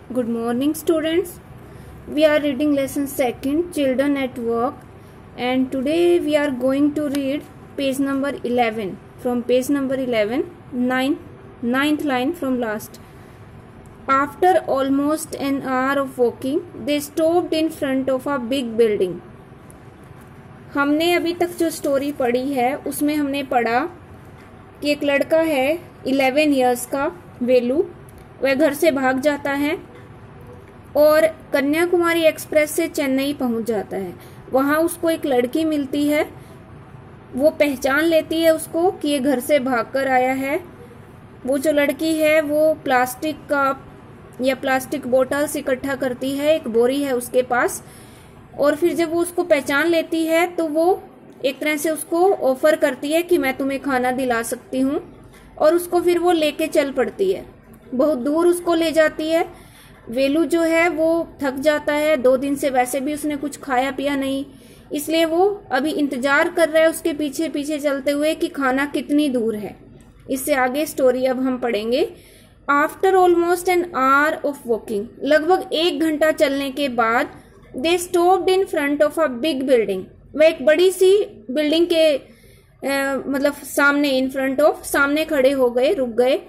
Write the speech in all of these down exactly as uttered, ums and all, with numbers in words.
Good morning, students. We are reading lesson second, Children at Work, and today we are going to read page number eleven. From page number eleven, ninth, ninth line from last. After almost an hour of walking, they stopped in front of a big building. हमने अभी तक जो story पढ़ी है उसमें हमने पढ़ा कि एक लड़का है इलेवन इयर्स का, वेलू। वह घर से भाग जाता है और कन्याकुमारी एक्सप्रेस से चेन्नई पहुंच जाता है। वहां उसको एक लड़की मिलती है। वो पहचान लेती है उसको कि ये घर से भागकर आया है। वो जो लड़की है वो प्लास्टिक कप या प्लास्टिक बोतल्स इकट्ठा करती है, एक बोरी है उसके पास। और फिर जब वो उसको पहचान लेती है तो वो एक तरह से उसको ऑफर करती है कि मैं तुम्हें खाना दिला सकती हूँ, और उसको फिर वो लेके चल पड़ती है। बहुत दूर उसको ले जाती है। वेलू जो है वो थक जाता है, दो दिन से वैसे भी उसने कुछ खाया पिया नहीं, इसलिए वो अभी इंतजार कर रहा है उसके पीछे पीछे चलते हुए कि खाना कितनी दूर है। इससे आगे स्टोरी अब हम पढ़ेंगे। After almost an hour of walking, लगभग एक घंटा चलने के बाद, they stopped in front of a big building. वह एक बड़ी सी बिल्डिंग के आ, मतलब सामने, इन फ्रंट ऑफ, सामने खड़े हो गए, रुक गए।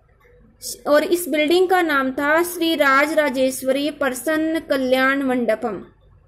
और इस बिल्डिंग का नाम था श्री राज राजेश्वरी प्रसन्न कल्याण मंडपम।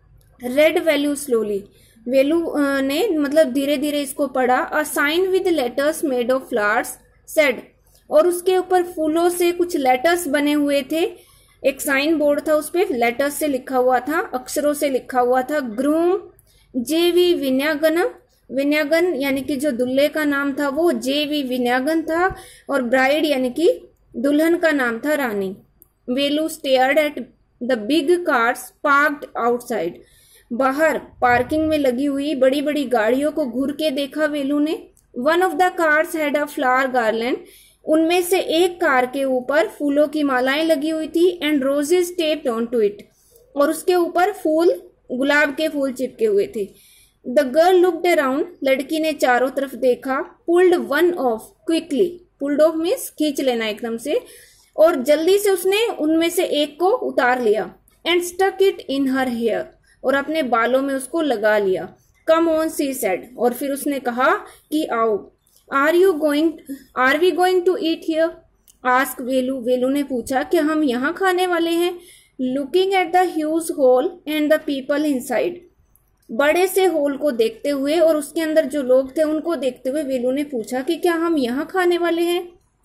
रेड वैल्यू स्लोली, वेलू ने मतलब धीरे धीरे इसको पढ़ा। A sign with letters made of flowers said, और उसके ऊपर फूलों से कुछ लेटर्स बने हुए थे। एक साइन बोर्ड था, उस पे लेटर्स से लिखा हुआ था, अक्षरों से लिखा हुआ था, ग्रूम जे वी विन्यागन। विन्यागन यानी कि जो दुल्हे का नाम था वो जे वी विन्यागन था, और ब्राइड यानी कि दुल्हन का नाम था Rani. Velu stared at the big cars parked outside. बाहर पार्किंग में लगी हुई बड़ी बड़ी गाड़ियों को घूर के देखा वेलू ने। One of the cars had a flower garland, उनमें से एक कार के ऊपर फूलों की मालाएं लगी हुई थी। And roses taped on to it, और उसके ऊपर फूल, गुलाब के फूल चिपके हुए थे। द गर्ल लुक्ड अराउंड, लड़की ने चारों तरफ देखा। Pulled one off quickly, pulled off means खींच लेना एकदम से, और जल्दी से उसने उनमें से एक को उतार लिया। And stuck it in her hair, और अपने बालों में उसको लगा लिया। कम ऑन सी सेड, और फिर उसने कहा कि आओ। Are you going are we going to eat here asked Velu, Velu ने पूछा कि हम यहाँ खाने वाले हैं। Looking at the huge hall and the people inside, बड़े से हॉल को देखते हुए और उसके अंदर जो लोग थे उनको देखते हुए वेलू ने पूछा कि क्या हम यहाँ खाने वाले हैं।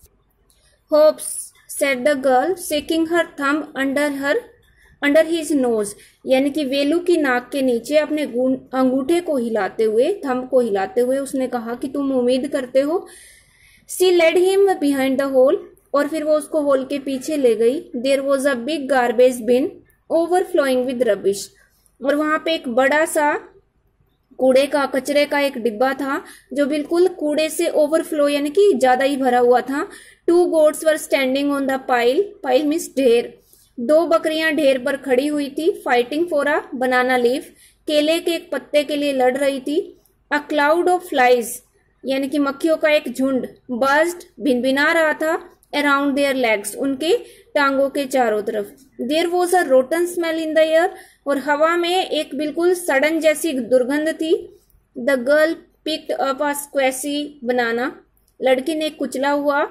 Hopes said the girl shaking her thumb under her under his nose, यानी कि वेलू की नाक के नीचे अपने अंगूठे को हिलाते हुए, थंब को हिलाते हुए उसने कहा कि तुम उम्मीद करते हो। She led him behind the hole, और फिर वो उसको होल के पीछे ले गई। There was a big garbage bin overflowing with rubbish, और वहां पे एक बड़ा सा कूड़े का, कचरे का एक डिब्बा था जो बिल्कुल कूड़े से ओवरफ्लो यानी कि ज्यादा ही भरा हुआ था। Two goats were standing on the pile, pile means ढेर। दो बकरियां ढेर पर खड़ी हुई थी। Fighting for a banana leaf, केले के एक पत्ते के लिए लड़ रही थी। अ क्लाउड ऑफ फ्लाइज, यानी कि मक्खियों का एक झुंड, बज्ड, भिनभिना रहा था। अराउंड देयर लेग्स, उनके टांगों के चारों तरफ। There was a rotten smell in the air, और हवा में एक बिल्कुल सड़न जैसी दुर्गंध थी। The girl picked up a squashy banana, लड़की ने कुचला हुआ,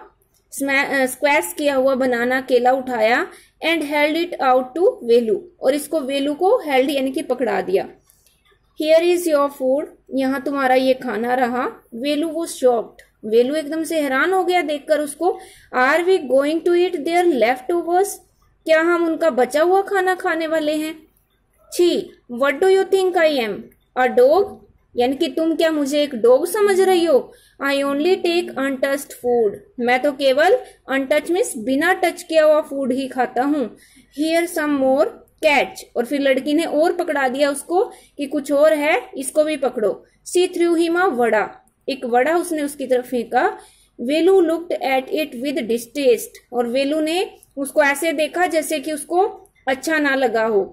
स्क्वैश किया हुआ बनाना, केला उठाया। And held it out to Velu, और इसको वेलू को हेल्ड यानी कि पकड़ा दिया। हियर इज योर फूड, यहाँ तुम्हारा ये खाना रहा। वेलू वो शॉक्ड, वेलू एकदम से हैरान हो गया देखकर उसको। Are we going to eat their leftovers, क्या हम उनका बचा हुआ खाना खाने वाले हैं। छी, what do you think I am a dog, यानी कि तुम क्या मुझे एक डॉग समझ रही हो। I only take untouched food, मैं तो केवल अनटच मीन्स बिना टच किया हुआ फूड ही खाता हूँ। हियर सम मोर कैच, और फिर लड़की ने और पकड़ा दिया उसको कि कुछ और है, इसको भी पकड़ो। She threw him a vada, एक वड़ा उसने उसकी तरफ फेंका। Velu looked at it with distaste, और वेलू ने उसको ऐसे देखा जैसे कि उसको अच्छा ना लगा हो।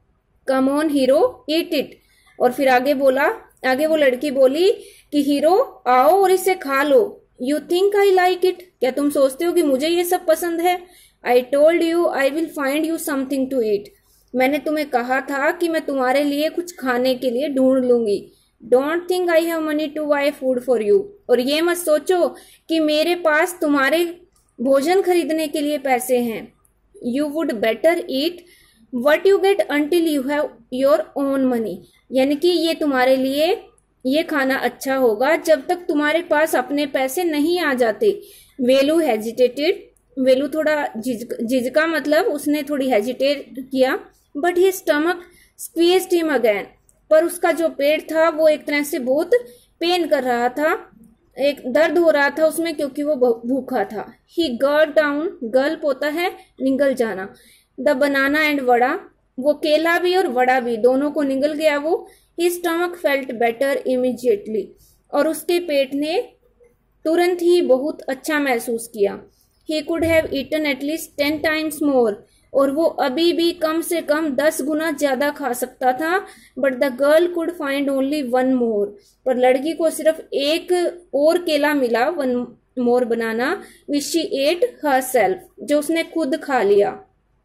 Come on hero eat it, और फिर आगे बोला, आगे वो लड़की बोली कि हीरो आओ और इसे खा लो। You think I like it, क्या तुम सोचते हो कि मुझे ये सब पसंद है। I told you I will find you something to eat. मैंने तुम्हें कहा था कि मैं तुम्हारे लिए कुछ खाने के लिए ढूंढ लूंगी। Don't think I have money to buy food for you. और ये मत सोचो कि मेरे पास तुम्हारे भोजन खरीदने के लिए पैसे हैं। You would better eat what you get until you have your own money. यानी कि ये तुम्हारे लिए ये खाना अच्छा होगा जब तक तुम्हारे पास अपने पैसे नहीं आ जाते। वेलू हेजिटेटेड। वेलू थोड़ा झिझका, मतलब उसने थोड़ी हेजिटेट किया। But he stomach squeezed him again. पर उसका जो पेट था वो एक तरह से बहुत पेन कर रहा था, एक दर्द हो रहा था उसमें, क्योंकि वो भूखा था। ही गल्प डाउन। गल्प होता है निगल जाना। The banana and vada. वो केला भी और वड़ा भी दोनों को निगल गया वो। He stomach felt better immediately. और उसके पेट ने तुरंत ही बहुत अच्छा महसूस किया। He could have eaten at least ten times more. और वो अभी भी कम से कम दस गुना ज्यादा खा सकता था। But the girl could find only one more. पर लड़की को सिर्फ एक और केला मिला, one more banana, which she ate herself, जो उसने खुद खा लिया।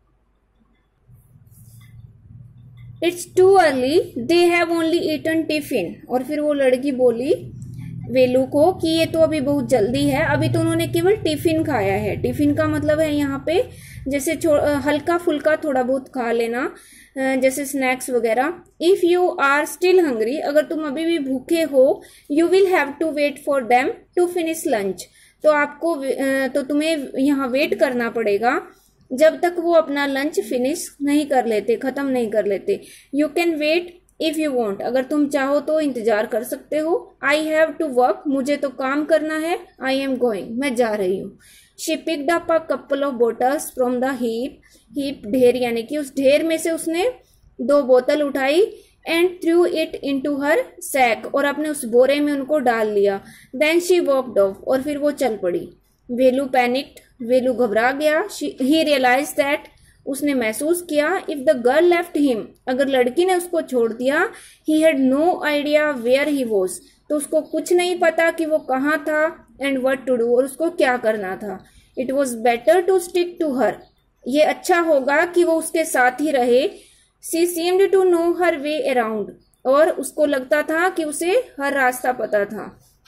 It's too early, they have only eaten tiffin. और फिर वो लड़की बोली वेलू को कि ये तो अभी बहुत जल्दी है, अभी तो उन्होंने केवल टिफिन खाया है। टिफिन का मतलब है यहाँ पे जैसे हल्का फुल्का थोड़ा बहुत खा लेना, जैसे स्नैक्स वगैरह। If you are still hungry, अगर तुम अभी भी भूखे हो, you will have to wait for them to finish lunch. तो आपको तो तुम्हें यहाँ वेट करना पड़ेगा जब तक वो अपना लंच फिनिश नहीं कर लेते, खत्म नहीं कर लेते। You can wait if you want, अगर तुम चाहो तो इंतजार कर सकते हो। आई हैव टू वर्क, मुझे तो काम करना है। आई एम गोइंग, मैं जा रही हूँ। She picked up a couple of bottles from the heap. Heap ढेर, यानी कि उस ढेर में से उसने दो बोतल उठाई। And threw it into her sack, और अपने उस बोरे में उनको डाल लिया। देन शी वॉकड ऑफ, और फिर वो चल पड़ी। वेलू पैनिक्ड, वेलू घबरा गया। ही रियलाइज दैट, उसने महसूस किया, if the girl left him, अगर लड़की ने उसको छोड़ दिया, he had no idea where he was, तो उसको कुछ नहीं पता कि वो कहाँ था, एंड व्हाट टू डू, और उसको क्या करना था। It was better to stick to her, ये अच्छा होगा कि वो उसके साथ ही रहे। She seemed to know her way around, और उसको लगता था कि उसे हर रास्ता पता था।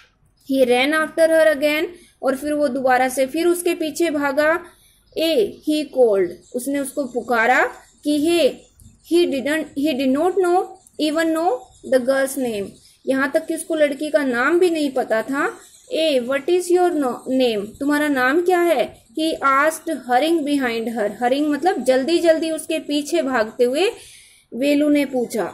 ही रैन आफ्टर हर अगेन, और फिर वो दोबारा से फिर उसके पीछे भागा। ए ही कॉल्ड, उसने उसको पुकारा कि hey. He didn't he did not know even know the girl's name, यहाँ तक कि उसको लड़की का नाम भी नहीं पता था। ए व्हाट इज योर नेम, तुम्हारा नाम क्या है। He asked hurrying behind her, hurrying मतलब जल्दी जल्दी उसके पीछे भागते हुए वेलू ने पूछा।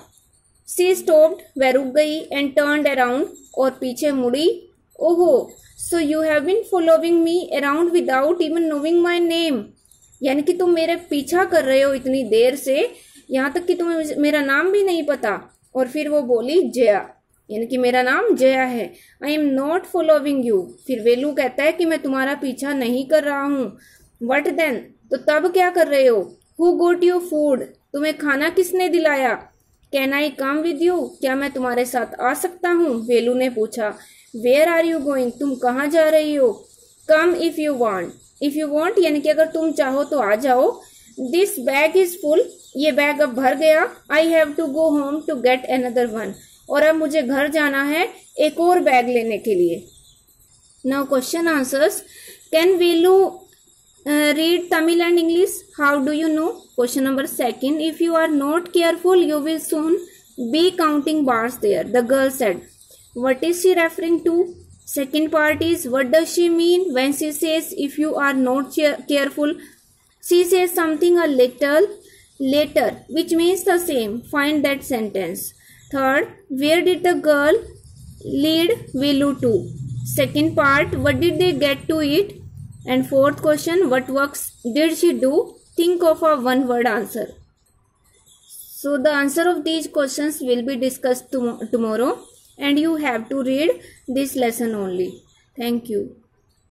सी स्टॉप्ड, वह रुक गई। एंड टर्न्ड अराउंड, और पीछे मुड़ी। ओहो, so you have been following me around without even knowing my name, यानी कि तुम मेरे पीछा कर रहे हो इतनी देर से, यहाँ तक कि तुम्हें मेरा नाम भी नहीं पता। और फिर वो बोली जया, यानी कि मेरा नाम जया है। I am not following you, फिर वेलू कहता है कि मैं तुम्हारा पीछा नहीं कर रहा हूँ। वट देन, तो तब क्या कर रहे हो। हु गोट यू फूड, तुम्हें खाना किसने दिलाया। Can I come with you, क्या मैं तुम्हारे साथ आ सकता हूँ, वेलू ने पूछा। वेयर आर यू गोइंग, तुम कहाँ जा रही हो। Come if you want, if you want यानी कि अगर तुम चाहो तो आ जाओ। दिस बैग इज फुल, ये बैग अब भर गया। I have to go home to get another one, और अब मुझे घर जाना है एक और बैग लेने के लिए। Now question answers. Can Velu read Tamil and English, how do you know. Question number second, if you are not careful you will soon be counting bars there, the girl said. What is she referring to? Second part is, what does she mean when she says if you are not careful? She says something a little later, which means the same. Find that sentence. Third, where did the girl lead Velu to? Second part, what did they get to eat? And fourth question, what works did she do? Think of a one word answer. So the answer of these questions will be discussed tom- tomorrow. And you have to read this lesson only. Thank you.